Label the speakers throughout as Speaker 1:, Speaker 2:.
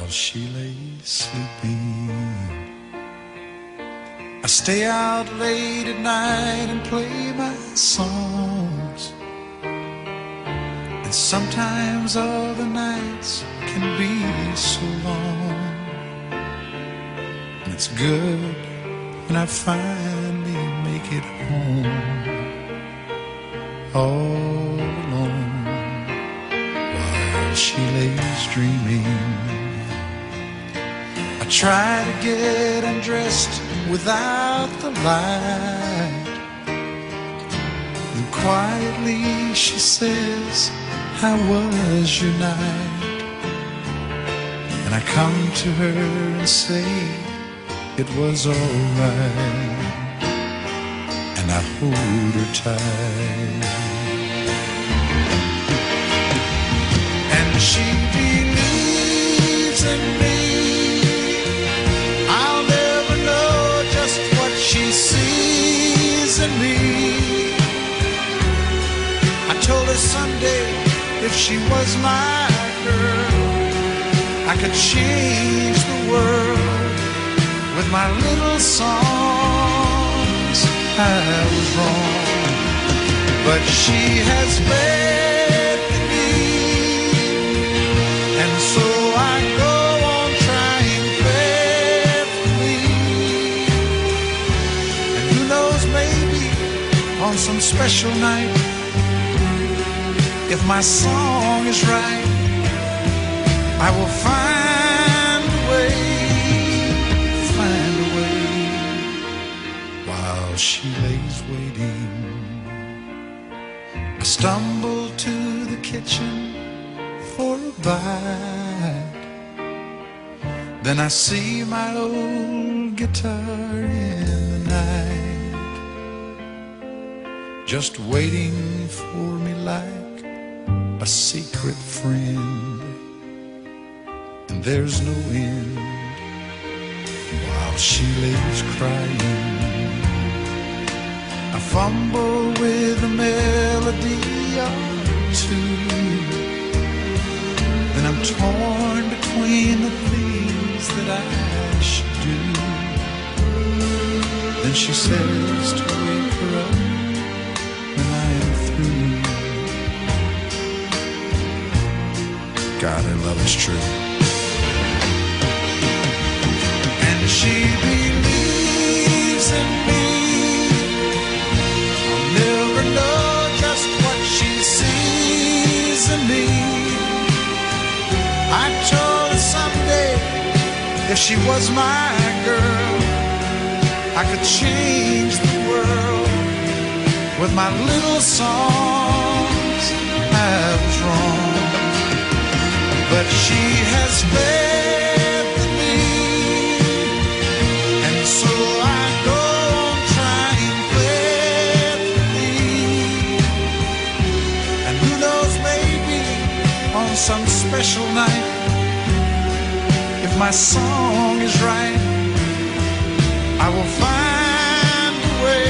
Speaker 1: while she lays sleeping. I stay out late at night and play my songs, and sometimes all the nights can be so long. And it's good when I finally make it home, all alone, while she lays dreaming. I try to get undressed without the light, and quietly she says, "How was your night?" And I come to her and say, "It was all right," and I hold her tight. And she believes in me. I'll never know just what she sees in me. I told her someday if she was my girl, I could change the world with my little songs. I was wrong, but she has faith in me, and so I go on trying faithfully. And who knows, maybe on some special night, if my song is right, I will find a way, while she lays waiting. I stumble to the kitchen for a bite, then I see my old guitar in the night, just waiting for me like a secret friend. And there's no end while she lays crying. I fumble with a melody or two, and I'm torn between the things that I should do. Then she says to wake her up when I am through. God, her love is true. And she believes in me. I'll never know just what she sees in me. I told her someday if she was my girl, I could change the world with my little songs. I was wrong, but she has faith in me, and so I go on trying faithfully. And who knows, maybe on some special night, if my song is right, I will find a way,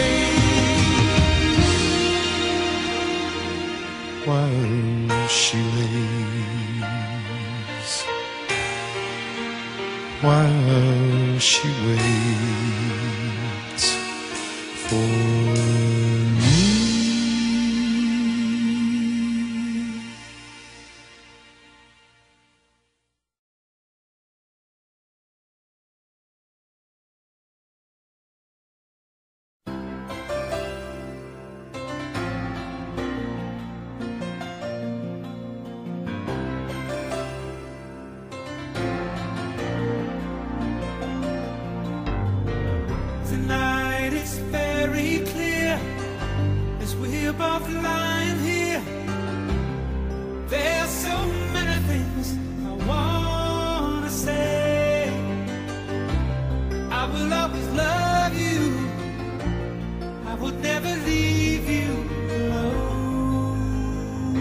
Speaker 1: while she lays, while she waits for me.
Speaker 2: Tonight it's very clear as we're both lying here. There's so many things I wanna say. I will always love you. I would never leave you alone.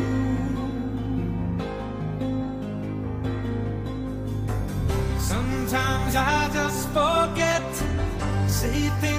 Speaker 2: Sometimes I just forget, say things